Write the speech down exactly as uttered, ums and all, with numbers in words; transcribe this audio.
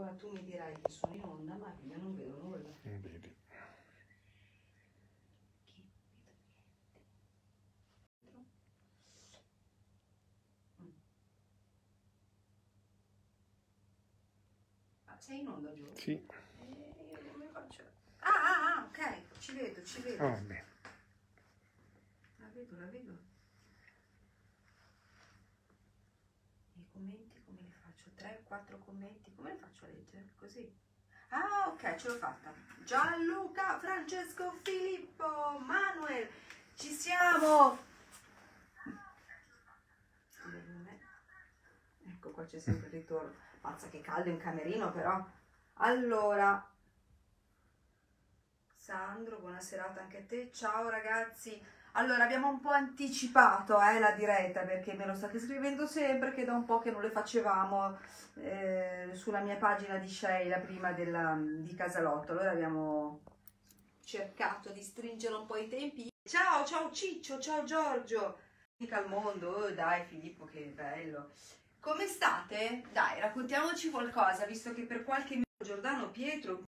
Ora tu mi dirai che sono in onda, ma io non vedo nulla. Non vedi. Ah, sei in onda, giù? Sì. Eh, io come faccio? Ah, ah, ah, ok, ci vedo, ci vedo. Oh, vabbè. La vedo, la vedo. I commenti come li faccio? tre quattro commenti, come li faccio a leggere? Così. Ah, ok, ce l'ho fatta. Gianluca, Francesco, Filippo, Manuel, ci siamo! Ecco qua c'è sempre il ritorno. Mazza che caldo in camerino però. Allora, Sandro, buona serata anche a te. Ciao ragazzi. Allora, abbiamo un po' anticipato eh, la diretta perché me lo state scrivendo sempre che da un po' che non le facevamo eh, sulla mia pagina di Sheila prima della, di Casalotto. Allora abbiamo cercato di stringere un po' i tempi. Ciao, ciao Ciccio, ciao Giorgio. Mica al mondo, oh, dai Filippo, che bello. Come state? Dai, raccontiamoci qualcosa, visto che per qualche minuto Giordano Pietro